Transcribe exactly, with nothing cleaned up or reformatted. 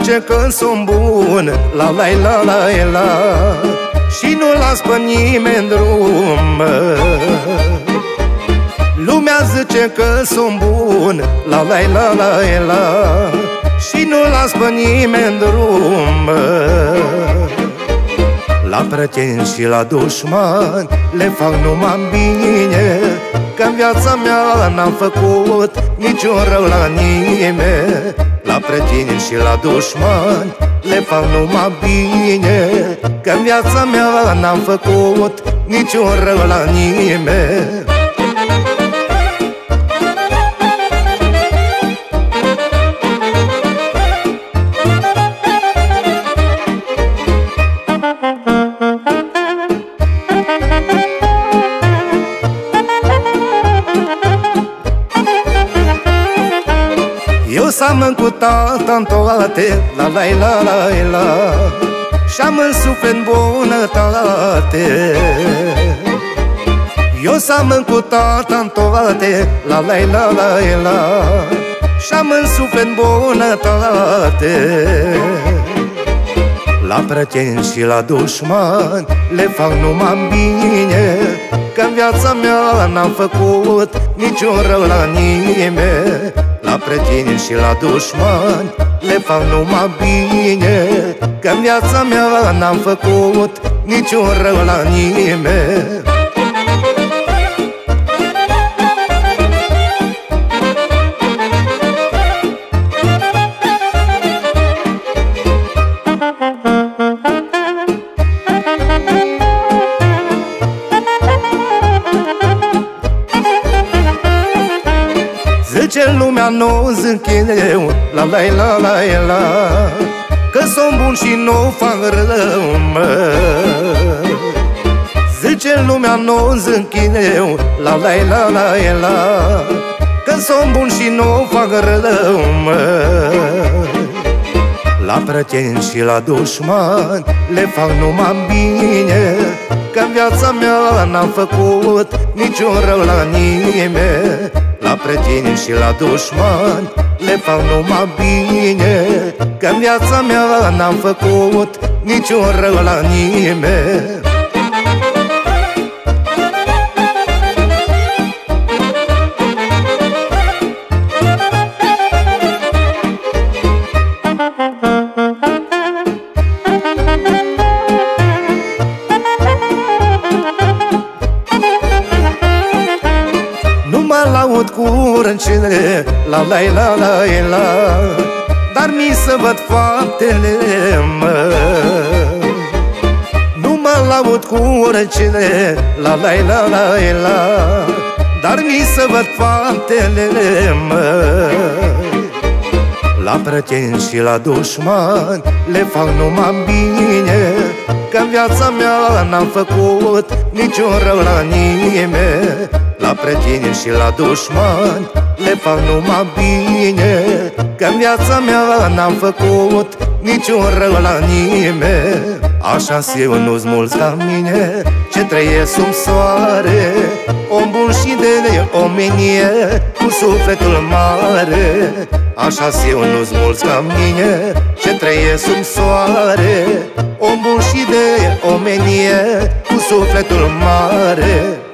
zice că sunt bun, la la la la la, și nu las pe nimeni drum. Lumea zice că sunt bun, la la la la la, și nu las pe nimeni drum. La prieteni și la dușmani le fac numai bine, că în viața mea n-am făcut niciun rău la nimeni. La prieteni și la dușmani le fac numai bine, că în viața mea n-am făcut niciun rău la nimeni. Eu s-am cu tata-n toate, la la la la la, și-am în suflet bunătate. Eu s-am cu tata-n toate, la la la la la, și-am în suflet bunătate. La prieteni și la dușmani le fac numai bine, că în viața mea n-am făcut niciun rău la nimeni. La prieteni și la dușmani le fac numai bine, că în viața mea n-am făcut niciun rău la nimeni. Zice lumea nu zic eu, la la la la la, că sunt bun și nu fac rău, mă. Zice lumea nu zic eu, la la la la la, că sunt bun și nu fac rău, mă. La prieteni și la dușmani le fac numai bine, că în viața mea n-am făcut niciun rău la nimeni. La prieteni și la dușmani le fac numai bine, că în viața mea n-am făcut niciun rău la nimeni. Mă laud cu râncile, la la la la la, dar mi se văd faptele, mă. Nu mă laud cu râncile, la la la la la, dar mi se văd faptele, mă. La prieteni și la dușmani le fac numai bine, că în viața mea n-am făcut niciun rău la nimeni. La prieteni și la dușmani le fac numai bine, că în viața mea n-am făcut niciun rău la nimeni. Așa-s eu nu-s mulți ca mine, ce trăiesc sub soare, om bun și de omenie, cu sufletul mare. Așa-s eu nu-s mulți ca mine, ce trăiesc sub soare, om bun și de omenie, cu sufletul mare.